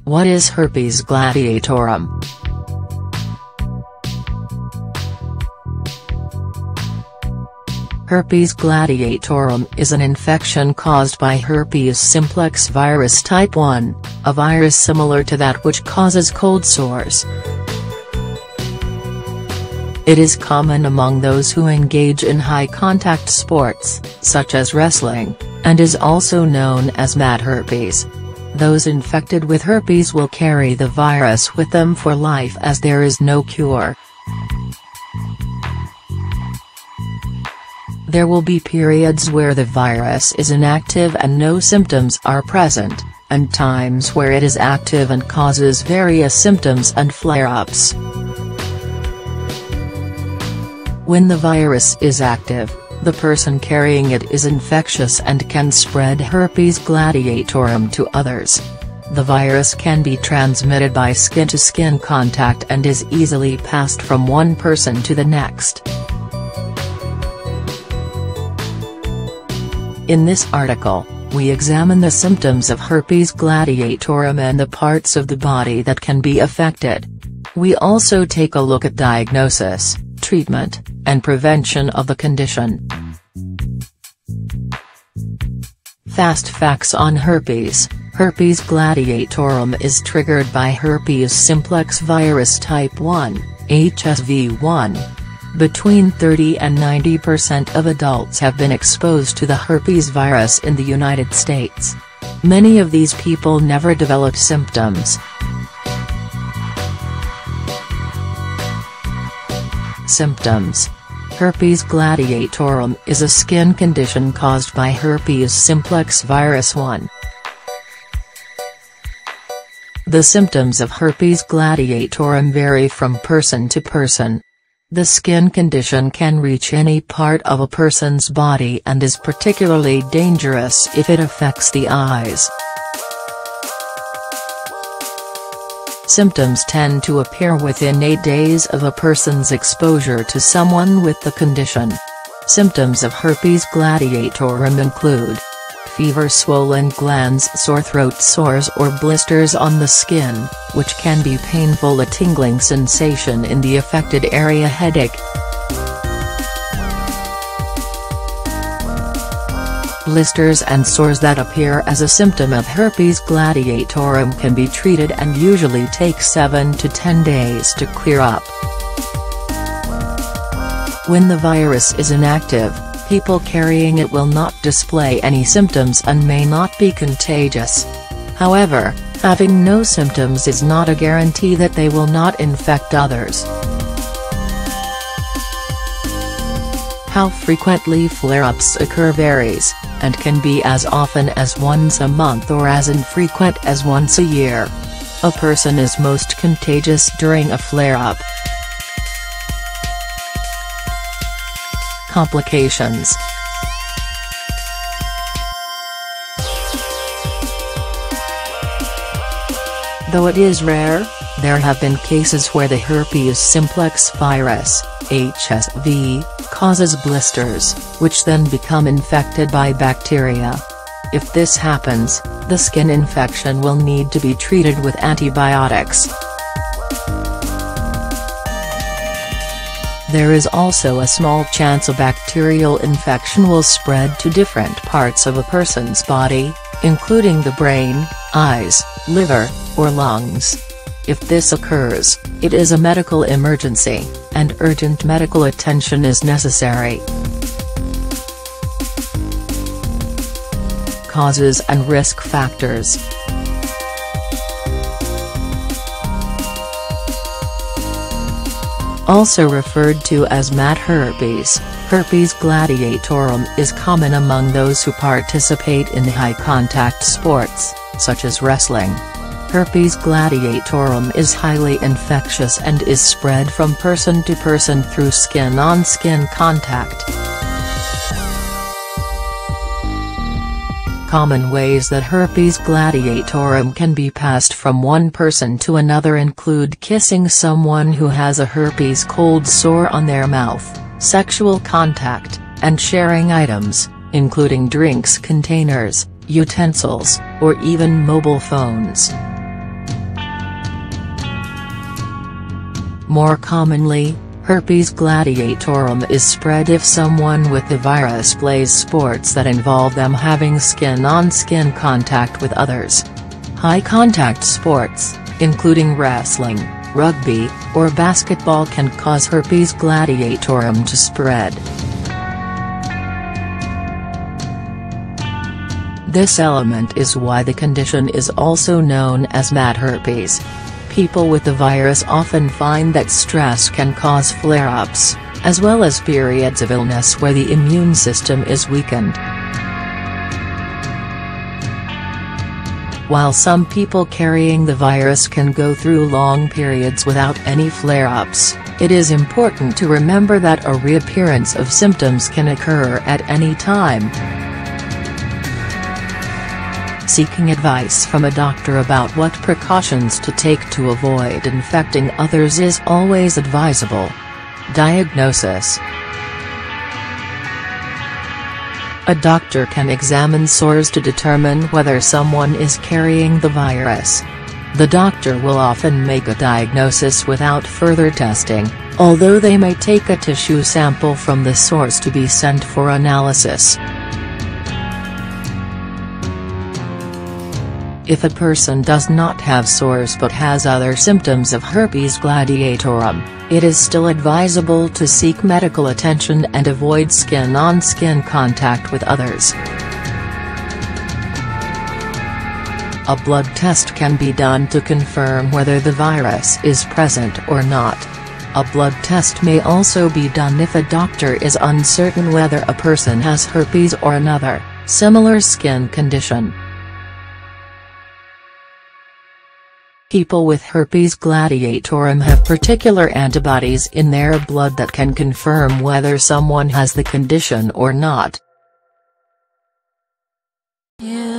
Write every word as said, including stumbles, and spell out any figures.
What is herpes gladiatorum? Herpes gladiatorum is an infection caused by herpes simplex virus type one, a virus similar to that which causes cold sores. It is common among those who engage in high-contact sports, such as wrestling, and is also known as mad herpes. Those infected with herpes will carry the virus with them for life as there is no cure. There will be periods where the virus is inactive and no symptoms are present, and times where it is active and causes various symptoms and flare-ups. When the virus is active, the person carrying it is infectious and can spread herpes gladiatorum to others. The virus can be transmitted by skin-to-skin contact and is easily passed from one person to the next. In this article, we examine the symptoms of herpes gladiatorum and the parts of the body that can be affected. We also take a look at diagnosis, treatment, and prevention of the condition. Fast facts on herpes. Herpes gladiatorum is triggered by herpes simplex virus type one, H S V one. Between thirty and ninety percent of adults have been exposed to the herpes virus in the United States. Many of these people never develop symptoms. Symptoms. Herpes gladiatorum is a skin condition caused by herpes simplex virus one. The symptoms of herpes gladiatorum vary from person to person. The skin condition can reach any part of a person's body and is particularly dangerous if it affects the eyes. Symptoms tend to appear within eight days of a person's exposure to someone with the condition. Symptoms of herpes gladiatorum include fever, swollen glands, sore throat, sores or blisters on the skin, which can be painful, a tingling sensation in the affected area, headache. Blisters and sores that appear as a symptom of herpes gladiatorum can be treated and usually take seven to ten days to clear up. When the virus is inactive, people carrying it will not display any symptoms and may not be contagious. However, having no symptoms is not a guarantee that they will not infect others. How frequently flare-ups occur varies, and can be as often as once a month or as infrequent as once a year. A person is most contagious during a flare-up. Complications. Though it is rare, there have been cases where the herpes simplex virus, H S V, causes blisters, which then become infected by bacteria. If this happens, the skin infection will need to be treated with antibiotics. There is also a small chance a bacterial infection will spread to different parts of a person's body, including the brain, eyes, liver, or lungs. If this occurs, it is a medical emergency, and urgent medical attention is necessary. Causes and risk factors. Also referred to as mad herpes, herpes gladiatorum is common among those who participate in high-contact sports, such as wrestling. Herpes gladiatorum is highly infectious and is spread from person to person through skin-on-skin contact. Common ways that herpes gladiatorum can be passed from one person to another include kissing someone who has a herpes cold sore on their mouth, sexual contact, and sharing items, including drinks containers, utensils, or even mobile phones. More commonly, herpes gladiatorum is spread if someone with the virus plays sports that involve them having skin-on-skin contact with others. High-contact sports, including wrestling, rugby, or basketball, can cause herpes gladiatorum to spread. This element is why the condition is also known as mad herpes. People with the virus often find that stress can cause flare-ups, as well as periods of illness where the immune system is weakened. While some people carrying the virus can go through long periods without any flare-ups, it is important to remember that a reappearance of symptoms can occur at any time. Seeking advice from a doctor about what precautions to take to avoid infecting others is always advisable. Diagnosis. A doctor can examine sores to determine whether someone is carrying the virus. The doctor will often make a diagnosis without further testing, although they may take a tissue sample from the sores to be sent for analysis. If a person does not have sores but has other symptoms of herpes gladiatorum, it is still advisable to seek medical attention and avoid skin-on-skin contact with others. A blood test can be done to confirm whether the virus is present or not. A blood test may also be done if a doctor is uncertain whether a person has herpes or another, similar skin condition. People with herpes gladiatorum have particular antibodies in their blood that can confirm whether someone has the condition or not. Yeah.